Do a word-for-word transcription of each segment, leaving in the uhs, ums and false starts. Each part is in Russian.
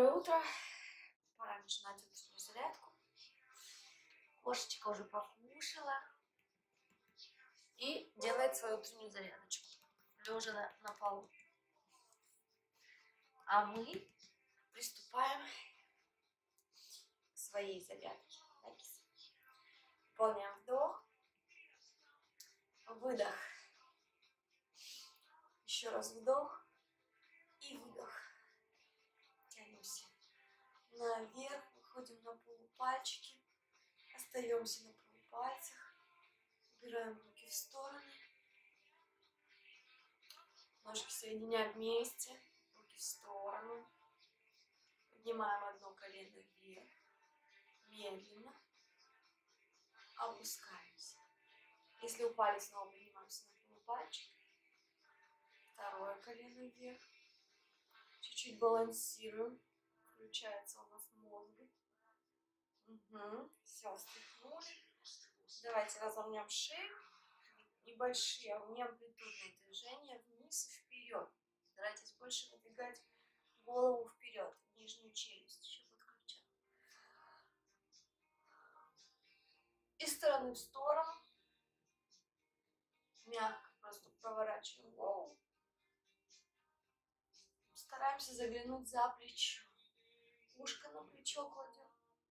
Доброе утро. Пора начинать утреннюю зарядку. Кошечка уже покушала и делает свою утреннюю зарядочку, лежа на, на полу. А мы приступаем к своей зарядке. Выполняем вдох, выдох. Еще раз вдох и выдох. Тянемся наверх, выходим на полупальчики, остаемся на полупальцах, убираем руки в стороны, ножки соединяем вместе, руки в сторону, поднимаем одно колено вверх, медленно опускаемся. Если упали, снова поднимаемся на полупальчик, второе колено вверх, чуть-чуть балансируем, включается у нас мозг. Угу. Все, встряхнули. Давайте разомнем шею. Небольшие, неамплитудные движения вниз и вперед. Старайтесь больше выдвигать голову вперед, нижнюю челюсть еще подключаем. Из стороны в сторону. Мягко просто проворачиваем голову. Стараемся заглянуть за плечо. Ушко на плечо кладем.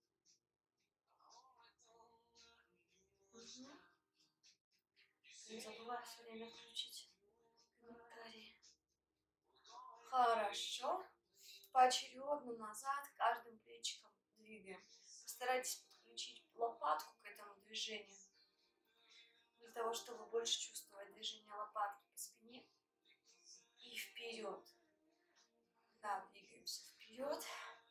Угу. Не забывай все время включить комментарии. Хорошо. Поочередно назад, каждым плечиком двигаем. Постарайтесь подключить лопатку к этому движению, для того, чтобы больше чувствовать движение лопатки по спине. И вперед. Да, двигаемся вперед.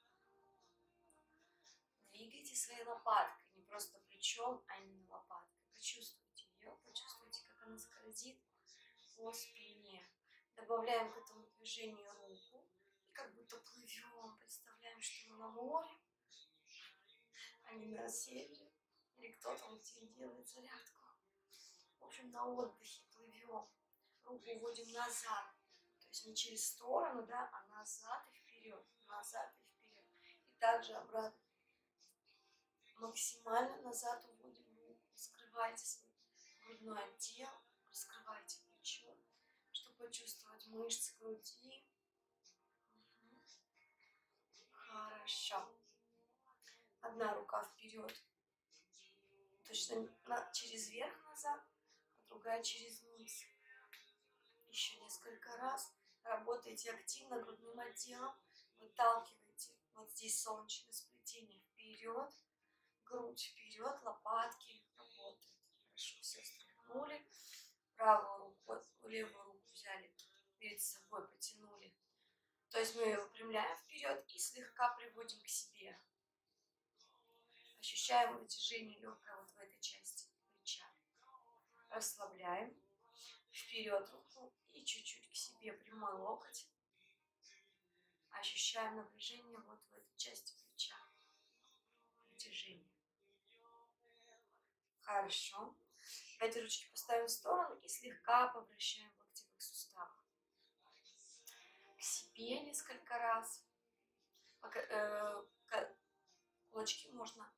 Двигайте своей лопаткой, не просто плечом, а именно лопаткой. Почувствуйте ее, почувствуйте, как она скользит по спине. Добавляем к этому движению руку. И как будто плывем. Представляем, что мы на море, а не на севере. Или кто-то где делает зарядку. В общем, на отдыхе плывем. Руку уводим назад. То есть не через сторону, да, а назад и вперед. Назад и вперед. И также обратно. Максимально назад уводим руку. Раскрывайте свой грудной отдел. Раскрывайте плечо, чтобы почувствовать мышцы груди. Угу. Хорошо. Одна рука вперед. Точно на, через верх назад, а другая через низ. Еще несколько раз. Работайте активно грудным отделом. Выталкивайте. Вот здесь солнечное сплетение. Вперед. Грудь вперед. Лопатки работают. Хорошо. Все встряхнули. Правую руку, левую руку взяли перед собой, потянули. То есть мы ее выпрямляем вперед и слегка приводим к себе. Ощущаем вытяжение легкое вот в этой части плеча. Расслабляем. Вперед руку и чуть-чуть к себе. Прямой локоть. Ощущаем напряжение вот в этой части плеча. Вытяжение. Хорошо. Опять ручки поставим в сторону и слегка повращаем в локтевых суставах. К себе несколько раз. Кулачки можно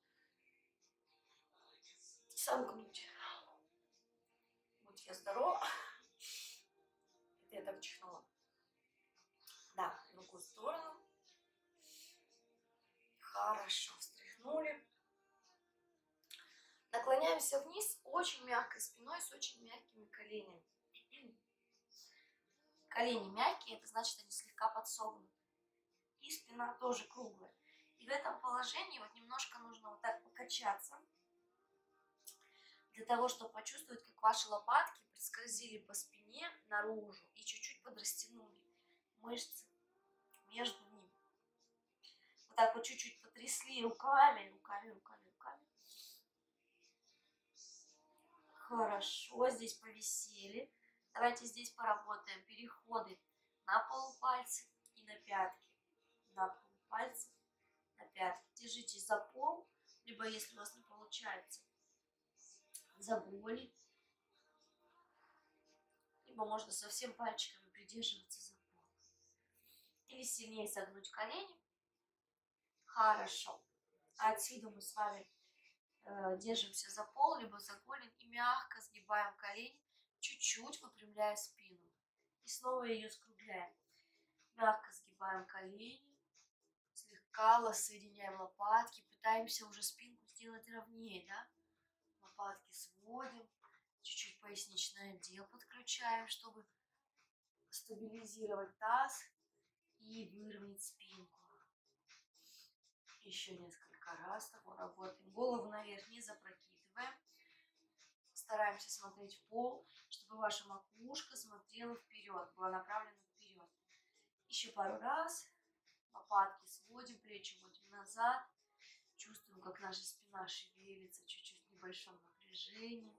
сомкнуть. Вот я здорова. Это я так чихнула. Да, в другую сторону. Хорошо, встряхнули. Наклоняемся вниз очень мягкой спиной с очень мягкими коленями. Колени мягкие, это значит, они слегка подсогнуты. И спина тоже круглая. И в этом положении вот немножко нужно вот так покачаться, для того, чтобы почувствовать, как ваши лопатки проскользили по спине наружу и чуть-чуть подрастянули мышцы между ними. Вот так вот чуть-чуть потрясли руками, руками, руками, руками. Хорошо, здесь повисели. Давайте здесь поработаем. Переходы на полупальцы и на пятки. На полупальцы, на пятки. Держитесь за пол, либо если у вас не получается, за голень. Либо можно совсем пальчиками придерживаться за пол. Или сильнее согнуть колени Хорошо. Отсюда мы с вами э, держимся за пол, либо за голень и мягко сгибаем колени, чуть-чуть выпрямляя спину. И снова ее скругляем. Мягко сгибаем колени, слегка соединяем лопатки, пытаемся уже спинку сделать ровнее, да? Лопатки сводим, чуть-чуть поясничный отдел подключаем, чтобы стабилизировать таз и выровнять спинку. Еще несколько раз того работаем. Голову наверх не запрокидываем. Стараемся смотреть в пол, чтобы ваша макушка смотрела вперед, была направлена вперед. Еще пару раз. Лопатки сводим, плечи вводим назад. Чувствуем, как наша спина шевелится, чуть-чуть в небольшом напряжении.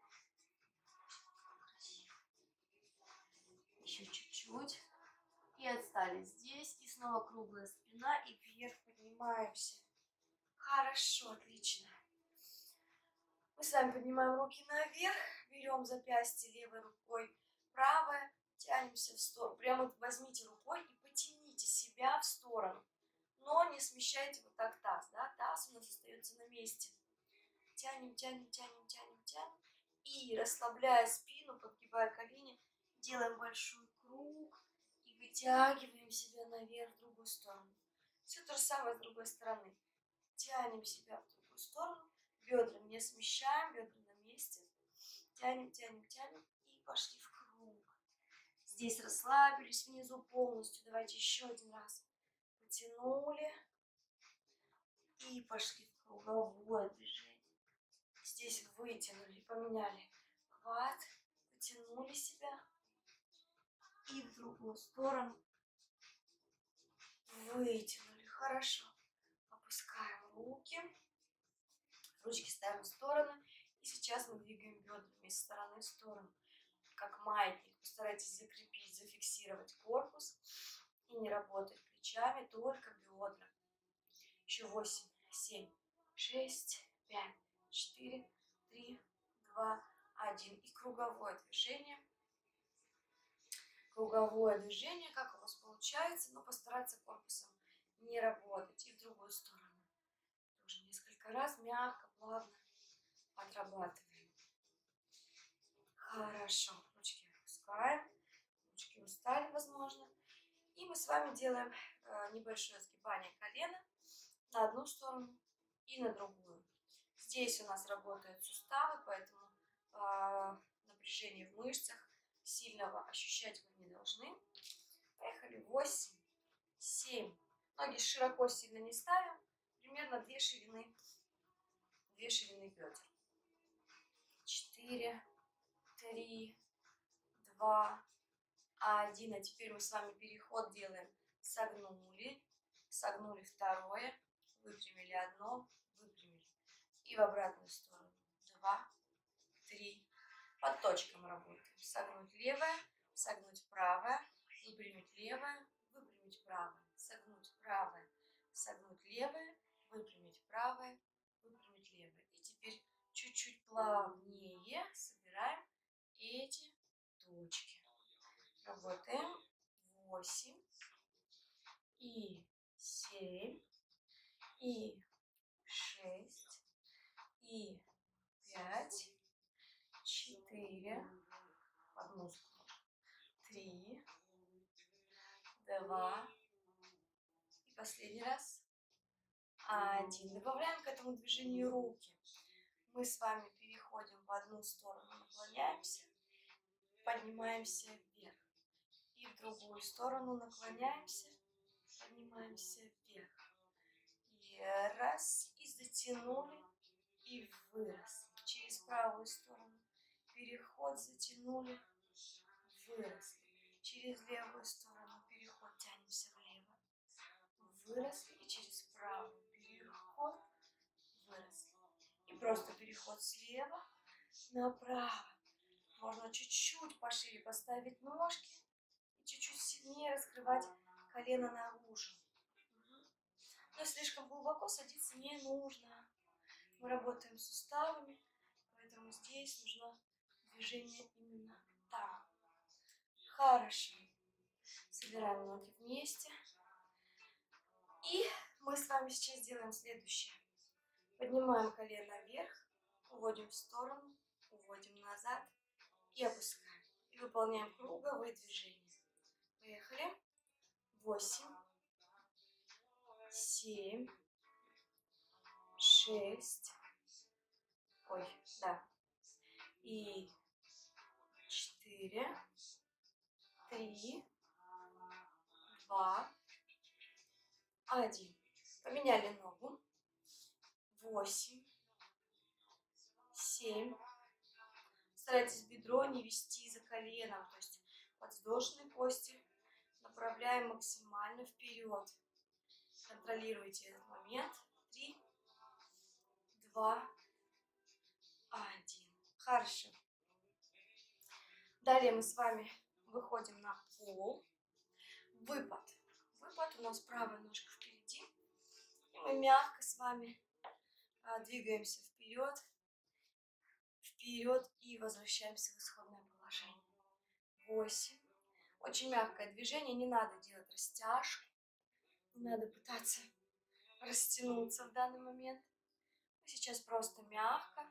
Еще чуть-чуть. И отстали здесь. И снова круглая спина. И вверх поднимаемся. Хорошо, отлично. Мы с вами поднимаем руки наверх. Берем запястье левой рукой, правой. Тянемся в сторону. Прямо возьмите рукой и потяните себя в сторону. Но не смещайте вот так таз. Да? Таз у нас остается на месте. Тянем, тянем, тянем, тянем, тянем. И расслабляя спину, подгибая колени, делаем большой круг. И вытягиваем себя наверх в другую сторону. Все то же самое с другой стороны. Тянем себя в другую сторону. Бедра не смещаем, бедра на месте. Тянем, тянем, тянем. И пошли в круг. Здесь расслабились внизу полностью. Давайте еще один раз. Потянули. И пошли в круговое движение. Здесь вытянули, поменяли хват. Потянули себя. И в другую сторону. Вытянули. Хорошо. Опускаем руки. Ручки ставим в сторону. И сейчас мы двигаем бедрами из стороны в сторону. Как маятник. Постарайтесь закрепить, зафиксировать корпус. И не работать плечами, только бедра. Еще восемь, семь, шесть, пять, четыре, три, два, один. И круговое движение. Круговое движение, как у вас получается, но постараться корпусом не работать. И в другую сторону. Тоже несколько раз мягко, плавно отрабатываем. Хорошо. Ручки опускаем. Ручки устали, возможно. И мы с вами делаем э, небольшое сгибание колена на одну сторону и на другую. Здесь у нас работают суставы, поэтому э, напряжение в мышцах сильного ощущать вы не должны. Поехали. восемь, семь. Ноги широко сильно не ставим. Примерно две ширины, две ширины бедер. четыре, три, два, один. А теперь мы с вами переход делаем. Согнули, согнули второе, выпрямили одно, выпрямили. И в обратную сторону. Два, три. Под точком работаем. Согнуть левое, согнуть правое, выпрямить левое, выпрямить правое, согнуть правое, согнуть левое, выпрямить правое, выпрямить левое. И теперь чуть-чуть плавнее собираем эти точки. Работаем. восемь и семь и шесть и пять, четыре, под мускулом, три, два и последний раз, один. Добавляем к этому движению руки. Мы с вами переходим в одну сторону, наклоняемся, поднимаемся вверх. И в другую сторону наклоняемся, поднимаемся вверх. И раз, и затянули, и вырос. Через правую сторону. Переход, затянули, выросли. Через левую сторону переход, тянемся влево. Выросли. И через правую переход, выросли. И просто переход слева направо. Можно чуть-чуть пошире поставить ножки. И чуть-чуть сильнее раскрывать колено наружу. Но слишком глубоко садиться не нужно. Мы работаем с суставами, поэтому здесь нужно движение именно там. Хорошо. Собираем ноги вместе. И Мы с вами сейчас делаем следующее. Поднимаем колено вверх, уводим в сторону, уводим назад и опускаем. И выполняем круговые движения. Поехали. Восемь, семь, шесть, ой, да, и четыре, три, два, один. Поменяли ногу. Восемь, семь. Старайтесь бедро не вести за коленом, то есть подвздошные кости направляем максимально вперед. Контролируйте этот момент. Три, два, один. Хорошо. Далее мы с вами выходим на пол. Выпад. Выпад, у нас правая ножка впереди. И мы мягко с вами а, двигаемся вперед, вперед и возвращаемся в исходное положение. Восемь. Очень мягкое движение, не надо делать растяжку, не надо пытаться растянуться в данный момент. Мы сейчас просто мягко,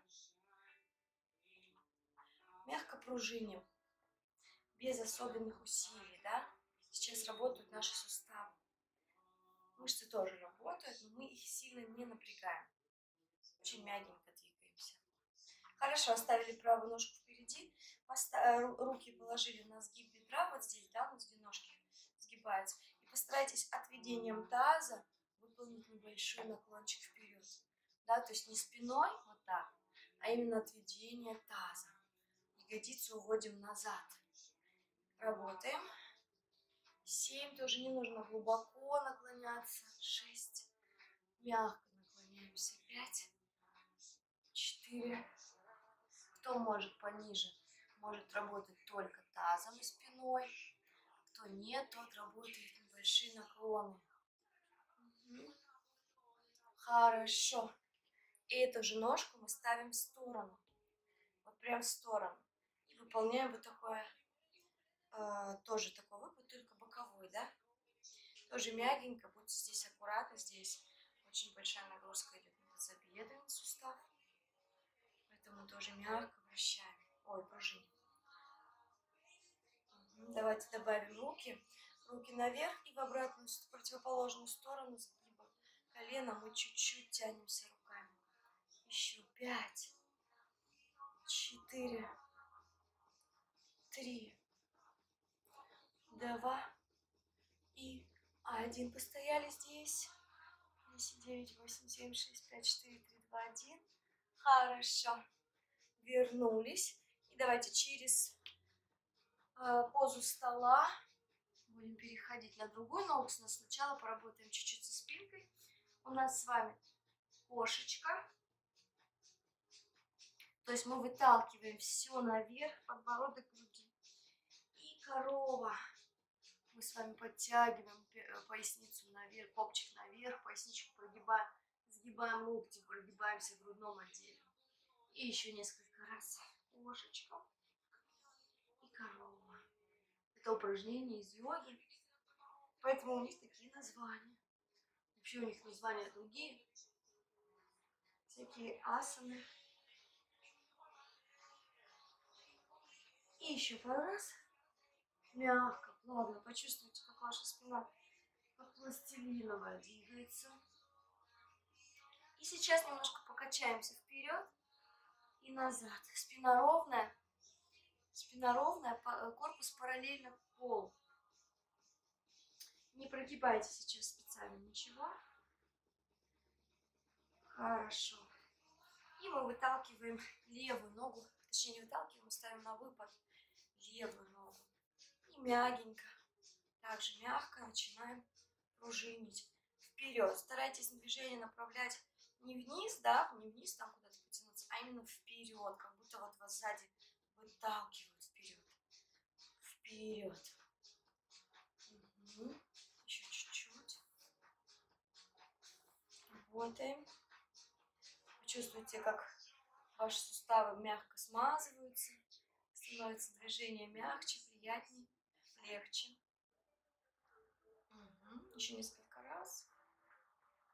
мягко пружиним, без особенных усилий, да? Сейчас работают наши суставы. Мышцы тоже работают, но мы их сильно не напрягаем. Очень мягенько двигаемся. Хорошо, оставили правую ножку впереди, руки положили на сгиб бедра, вот здесь, да, вот где ножки сгибаются. И постарайтесь отведением таза выполнить небольшой наклончик вперед. Да, то есть не спиной, вот так, а именно отведение таза. Ягодицу уводим назад. Работаем. Семь, тоже не нужно глубоко наклоняться. Шесть, мягко наклоняемся. Пять, четыре. Кто может пониже, может работать только тазом и спиной. Кто нет, тот работает небольшие наклоны. Угу. Хорошо. И эту же ножку мы ставим в сторону. Вот прям в сторону. И выполняем вот такое, э, тоже такой выпад, только боковой, да? Тоже мягенько, будьте здесь аккуратны. Здесь очень большая нагрузка идет на тазобедренный сустав. Поэтому тоже мягко вращаем. Ой, пружиним. Угу. Давайте добавим руки. Руки наверх и в обратную, в противоположную сторону сгиба колена мы чуть-чуть тянемся руками. Еще пять, четыре, три, два и один. Постояли здесь. десять, девять, восемь, семь, шесть, пять, четыре, три, два, один. Хорошо. Вернулись. И давайте через э, позу стола будем переходить на другую ногу. Сначала поработаем чуть-чуть со спинкой. У нас с вами кошечка. То есть мы выталкиваем все наверх, подбородок к груди. И корова. Мы с вами подтягиваем поясницу наверх, копчик наверх, поясничку прогибаем, сгибаем локти, прогибаемся в грудном отделе. И еще несколько раз. Кошечка и корова. Это упражнение из йоги. Поэтому у них такие названия. Вообще у них названия другие. Всякие асаны. И еще пару раз. Мягко, плавно. Почувствуйте, как ваша спина как пластилиновая двигается. И сейчас немножко покачаемся вперед и назад. Спина ровная. Спина ровная, корпус параллельно к полу. Не прогибайте сейчас специально ничего. Хорошо. И мы выталкиваем левую ногу. Точнее, не выталкиваем, ставим на выпад левую ногу. И мягенько, также мягко начинаем пружинить вперед. Старайтесь движение направлять не вниз, да, не вниз там куда-то потянуться, а именно вперед, как будто вот вас сзади выталкивают вперед. Вперед. Угу. Еще чуть-чуть. Работаем. Чувствуете, как ваши суставы мягко смазываются, становится движение мягче, приятнее, легче. Угу. Еще несколько раз.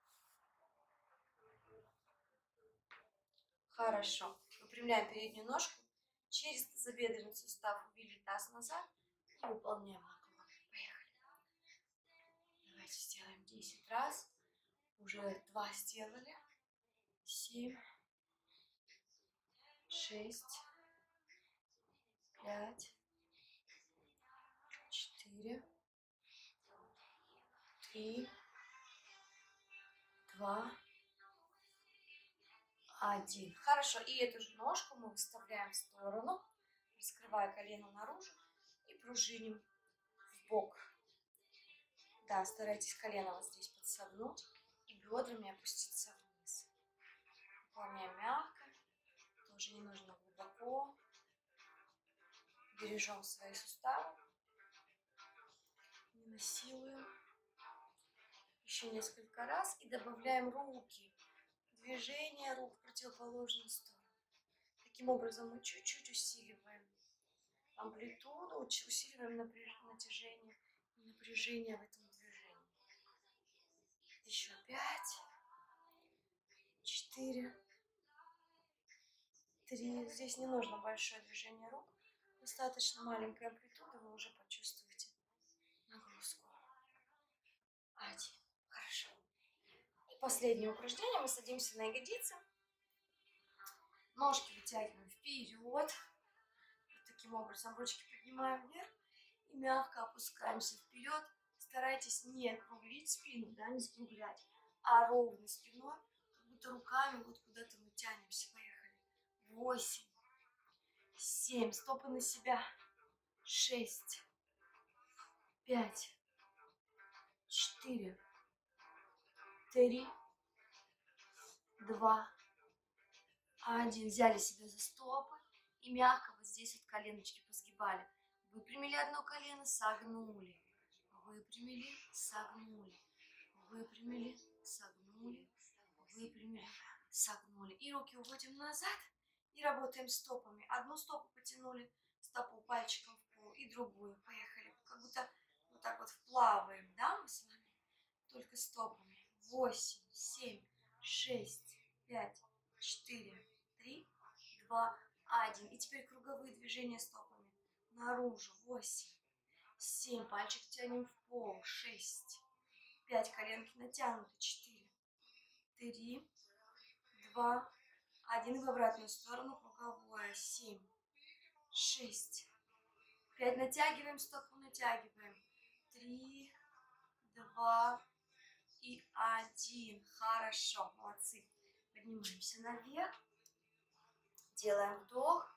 Хорошо. Выпрямляем переднюю ножку. Через тазобедренный сустав увели таз назад. И выполняем наклон. Поехали. Давайте сделаем десять раз. Уже два сделали. семь. Шесть. Пять. Четыре. Три. Два. Один. Хорошо. И эту же ножку мы выставляем в сторону, раскрывая колено наружу и пружиним в бок. Да, старайтесь колено вот здесь подсогнуть и бедрами опуститься вниз. Выполняем мягко. Тоже не нужно глубоко. Бережем свои суставы. Не насилуем. Еще несколько раз. И добавляем руки. Движение рук в противоположную сторону. Таким образом мы чуть-чуть усиливаем амплитуду, усиливаем натяжение и напряжение в этом движении. Еще пять, четыре, три. Здесь не нужно большое движение рук. Достаточно маленькая амплитуда, вы уже почувствуете нагрузку. Один. Хорошо. И последнее упражнение. Мы садимся на ягодицы. Ножки вытягиваем вперед. Вот таким образом ручки поднимаем вверх. И мягко опускаемся вперед. Старайтесь не округлить спину, да, не скруглять, а ровной спиной, как будто руками вот куда-то мы тянемся. Поехали. Восемь. Семь. Стопы на себя. Шесть. Пять. Четыре. Три. Два. Один. Взяли себя за стопы и мягко вот здесь вот коленочки посгибали. Выпрямили одно колено, согнули. Выпрямили, согнули. Выпрямили, согнули. Выпрямили, согнули. И руки уводим назад и работаем стопами. Одну стопу потянули, стопу пальчиком в пол и другую. Поехали. Как будто вот так вот вплаваем, да, мы с вами? Только стопами. Восемь, семь, шесть, пять, четыре, три, два, один. И теперь круговые движения стопами. Наружу. Восемь, семь. Пальчик тянем в пол. Шесть, пять. Коленки натянуты. Четыре, три, два, один. В обратную сторону круговое. Семь, шесть, пять. Натягиваем стопу, натягиваем. Три, два и один. Хорошо, молодцы. Поднимаемся наверх. Делаем вдох.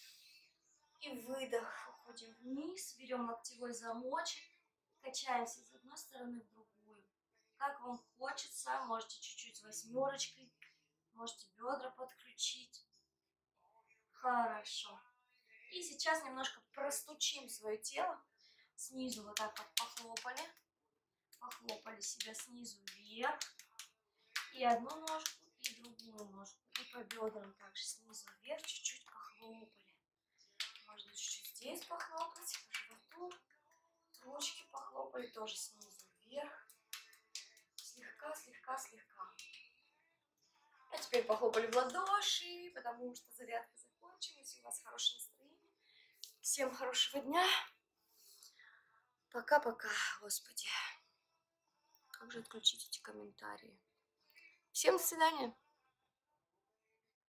И выдох. Уходим вниз. Берем локтевой замочек. Качаемся с одной стороны в другую. Как вам хочется. Можете чуть-чуть с восьмерочкой. Можете бедра подключить. Хорошо. И сейчас немножко простучим свое тело. Снизу вот так вот похлопали. Похлопали себя снизу вверх. И одну ножку, и другую ножку. И по бедрам также снизу вверх чуть-чуть похлопали. Можно чуть-чуть здесь похлопать, по животу. Ручки похлопали тоже снизу вверх. Слегка, слегка, слегка. А теперь похлопали в ладоши, потому что зарядка закончилась. У вас хорошее настроение. Всем хорошего дня. Пока-пока, Господи. Как же отключить эти комментарии? Всем до свидания.